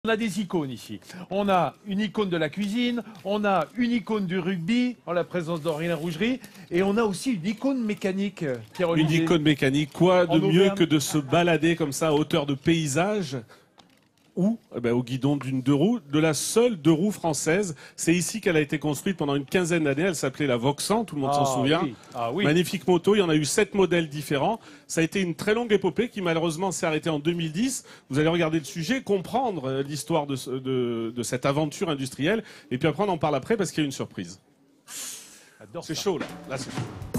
On a des icônes ici. On a une icône de la cuisine, on a une icône du rugby, en la présence d'Aurélien Rougerie, et on a aussi une icône mécanique. Une icône mécanique, quoi de mieux Auvergne que de se balader comme ça à hauteur de paysage ou au guidon d'une deux roues, de la seule deux roues française. C'est ici qu'elle a été construite pendant une quinzaine d'années. Elle s'appelait la Vauxhall, tout le monde s'en souvient. Oui. Ah, oui. Magnifique moto, il y en a eu 7 modèles différents. Ça a été une très longue épopée qui malheureusement s'est arrêtée en 2010. Vous allez regarder le sujet, comprendre l'histoire de cette aventure industrielle. Et puis après on en parle après parce qu'il y a une surprise. C'est chaud là, c'est chaud.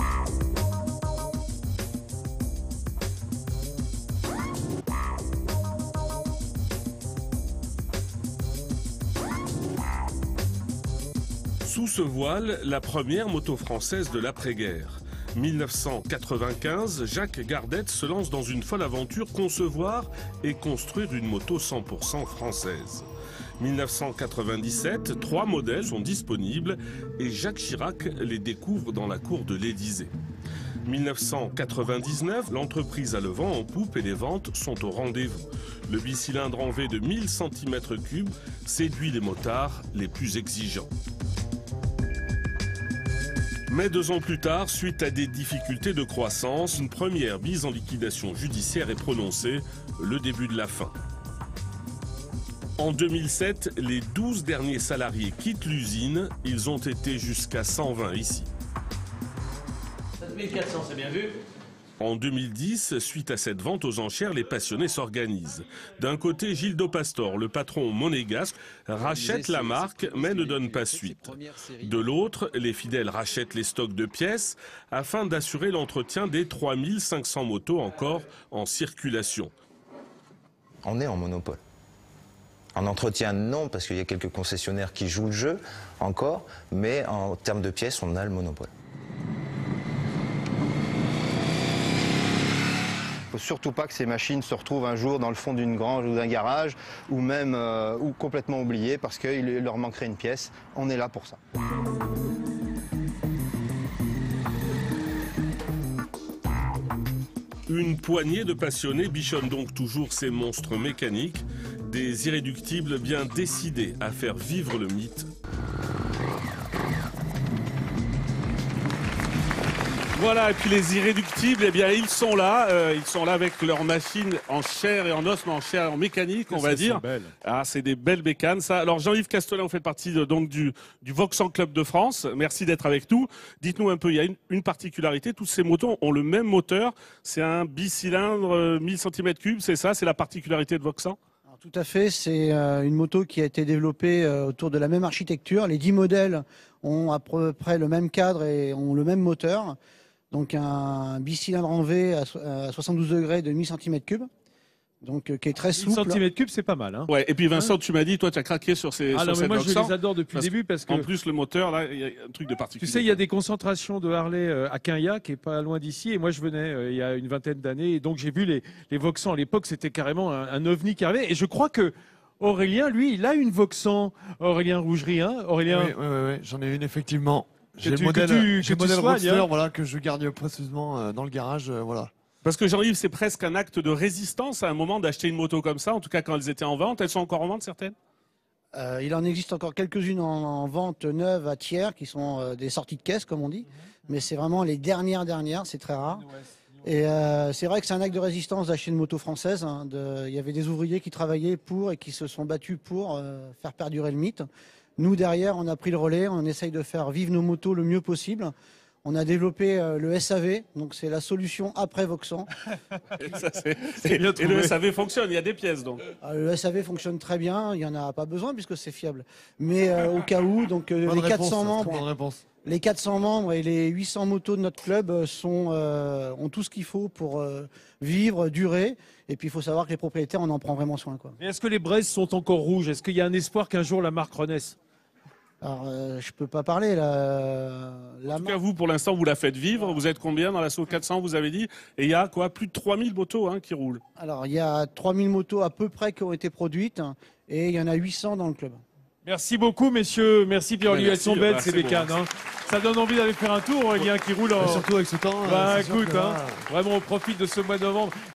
Sous ce voile, la première moto française de l'après-guerre. 1995, Jacques Gardette se lance dans une folle aventure, concevoir et construire une moto 100% française. 1997, 3 modèles sont disponibles et Jacques Chirac les découvre dans la cour de l'Élysée. 1999, l'entreprise a le vent en poupe et les ventes sont au rendez-vous. Le bicylindre en V de 1000 cm3 séduit les motards les plus exigeants. Mais 2 ans plus tard, suite à des difficultés de croissance, une première mise en liquidation judiciaire est prononcée, le début de la fin. En 2007, les 12 derniers salariés quittent l'usine, ils ont été jusqu'à 120 ici. 7400, c'est bien vu. En 2010, suite à cette vente aux enchères, les passionnés s'organisent. D'un côté, Gildo Pastor, le patron monégasque, rachète la marque mais ne donne pas suite. De l'autre, les fidèles rachètent les stocks de pièces afin d'assurer l'entretien des 3500 motos encore en circulation. On est en monopole. En entretien, non, parce qu'il y a quelques concessionnaires qui jouent le jeu encore, mais en termes de pièces, on a le monopole. Il ne faut surtout pas que ces machines se retrouvent un jour dans le fond d'une grange ou d'un garage, ou même ou complètement oubliées parce qu'il leur manquerait une pièce. On est là pour ça. Une poignée de passionnés bichonnent donc toujours ces monstres mécaniques, des irréductibles bien décidés à faire vivre le mythe. Voilà, et puis les irréductibles, eh bien, ils sont là avec leurs machines en chair et en os, mais en chair et en mécanique, on va dire. Ah, c'est des belles bécanes, ça. Alors, Jean-Yves Castelain, vous faites partie donc du Vauxhall Club de France. Merci d'être avec nous. Dites-nous un peu, il y a une particularité, toutes ces motos ont le même moteur. C'est un bicylindre 1000 cm3, c'est ça? C'est la particularité de Vauxhall? Tout à fait, c'est une moto qui a été développée autour de la même architecture. Les 10 modèles ont à peu près le même cadre et ont le même moteur. Donc un bicylindre en V à 72 degrés de 1000 cm3, donc qui est très souple. 1000 cm3, c'est pas mal. Hein. Ouais, et puis Vincent, tu m'as dit, toi tu as craqué sur ces Ah non, mais moi je Vauxhall, les adore depuis le début parce que... En plus, le moteur, là, il y a un truc de particulier. Tu sais, il y a des concentrations de Harley à Quinha, qui est pas loin d'ici, et moi je venais il y a une vingtaine d'années, et donc j'ai vu les Vauxhall. À l'époque, c'était carrément un ovni qui arrivait, et je crois que Aurélien, lui, il a une Vauxhall, Aurélien Rougerie, hein, Aurélien. Oui, j'en ai une effectivement. J'ai le que modèle, tu Roadster, soignes, hein. voilà, que je garde précieusement dans le garage, voilà. Parce que Jean-Yves, c'est presque un acte de résistance à un moment d'acheter une moto comme ça, en tout cas quand elles étaient en vente. Elles sont encore en vente, certaines? Il en existe encore quelques-unes en vente neuve à tiers, qui sont des sorties de caisse, comme on dit. Mais c'est vraiment les dernières, c'est très rare. Et c'est vrai que c'est un acte de résistance d'acheter une moto française. Hein, il y avait des ouvriers qui travaillaient pour et qui se sont battus pour faire perdurer le mythe. Nous, derrière, on a pris le relais, on essaye de faire vivre nos motos le mieux possible. On a développé le SAV, donc c'est la solution après Vauxhall. Et le SAV fonctionne, il y a des pièces donc. Le SAV fonctionne très bien, il n'y en a pas besoin puisque c'est fiable. Mais au cas où, donc les 400 membres... Les 400 membres et les 800 motos de notre club ont tout ce qu'il faut pour vivre, durer. Et puis il faut savoir que les propriétaires, on en prend vraiment soin, quoi. Mais est-ce que les braises sont encore rouges? Est-ce qu'il y a un espoir qu'un jour la marque renaisse? Alors, je peux pas parler. En tout cas, vous, pour l'instant, vous la faites vivre. Vous êtes combien dans l'assaut 400, vous avez dit? Et il y a quoi? Plus de 3000 motos qui roulent. Alors, il y a 3000 motos à peu près qui ont été produites. Et il y en a 800 dans le club. Merci beaucoup, messieurs. Merci Pierre-Olivier. Elles sont belles, ces bécanes. Bon. Hein. Ça donne envie d'aller faire un tour, Aurélien, qui roule en... Surtout avec ce temps. Écoute, hein, vraiment, on profite de ce mois de novembre.